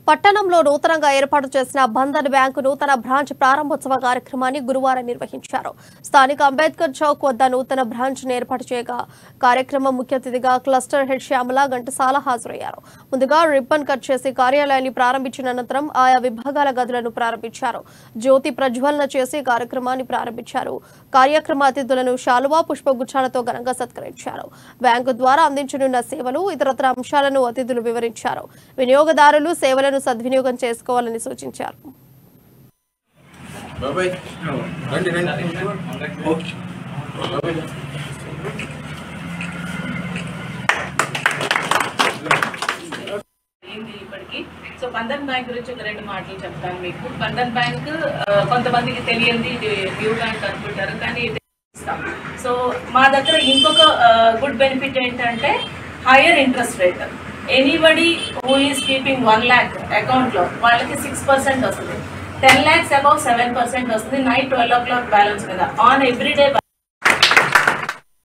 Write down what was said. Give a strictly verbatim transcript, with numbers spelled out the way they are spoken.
పట్టణంలో నూతనంగా ఏర్పాటు చేసిన బంధన్ బ్యాంకు నూతన బ్రాంచ్ ప్రారంభోత్సవ కార్యక్రమాన్ని గురువారం నిర్వహించారు. స్థానిక అంబేద్కర్ చౌక్ వద్ద నూతన బ్రాంచ్ ను ఏర్పాటు చేయగా కార్యక్రమం ముఖ్య అతిథిగా క్లస్టర్ హెడ్ శ్యామల ఘంటసాల హాజరయ్యారు. ముందుగా రిబ్బన్ కట్ చేసి కార్యాలయాన్ని ప్రారంభించిన అనంతరం ఆయా విభాగాల గదులను ప్రారంభించారు. జ్యోతి ప్రజ్వలన చేసి కార్యక్రమాన్ని ప్రారంభించారు. కార్యక్రమ అతిథులను శాలువా పుష్పగుచ్చాలతో ఘనంగా సత్కరించారు. బ్యాంకు ద్వారా అందించనున్న సేవలు ఇతరత్ర అంశాలను అతిథులు వివరించారు. వినియోగదారులు సేవలను సద్వినియోగం చేసుకోవాలని సూచించారు. సో బంధన్ బ్యాంక్ గురించి ఒక రెండు మాటలు చెప్తాను మీకు. బంధన్ బ్యాంక్ కొంతమందికి తెలియంది, ఇది న్యూ బ్యాంక్ అనుకుంటారు, కానీ సో మా దగ్గర ఇంకొక గుడ్ బెనిఫిట్ ఏంటంటే higher interest rate. Anybody who is keeping one lakh అకౌంట్లో వాళ్ళకి సిక్స్ పర్సెంట్ వస్తుంది. Ten lakhs above seven percent వస్తుంది. Night twelve o'clock balance మీద ఆన్ ఎవ్రీ డే